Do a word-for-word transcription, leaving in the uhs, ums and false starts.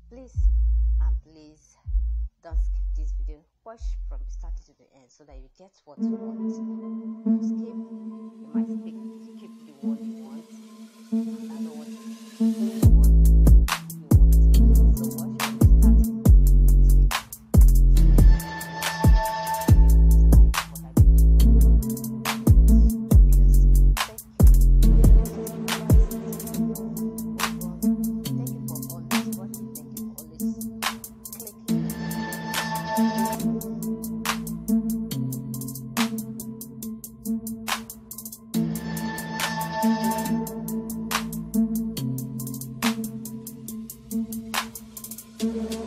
Please and please don't skip this video. Watch from the start to the end so that you get what you want. You skip, you might skip, skip the one you want. And I don't want to skip the one you want. So watch from the start to the end. Thank you.